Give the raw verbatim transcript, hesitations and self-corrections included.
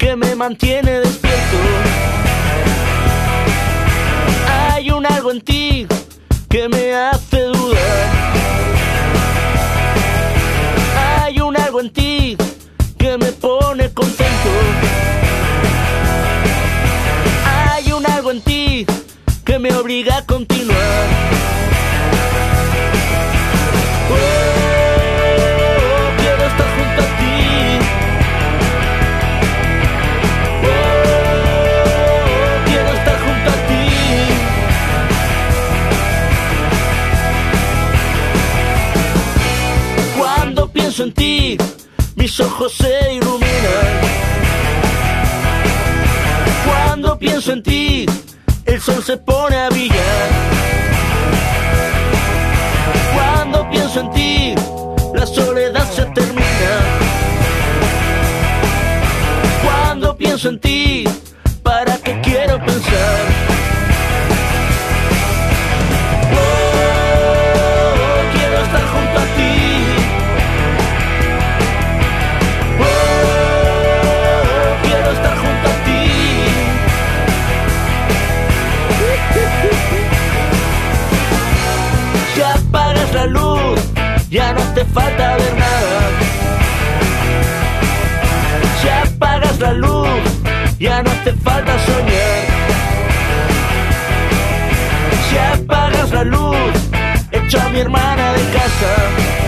que me mantiene despierto. Hay un algo en ti que me hace dudar. Hay un algo en ti que me pone contento. Hay un algo en ti que me obliga a continuar. Oh, quiero estar junto a ti. Oh, quiero estar junto a ti. Cuando pienso en ti, mis ojos se iluminan. Cuando pienso en ti, el sol se pone a brillar. Cuando pienso en ti, la soledad se termina. Cuando pienso en ti, ¿para qué quiero pensar? Oh, quiero estar junto a ti. Oh, quiero estar junto a ti. Si apagas la luz, ya no te falta ver nada. Si apagas la luz, ya no te falta soñar. Si apagas la luz, echo a mi hermana de casa.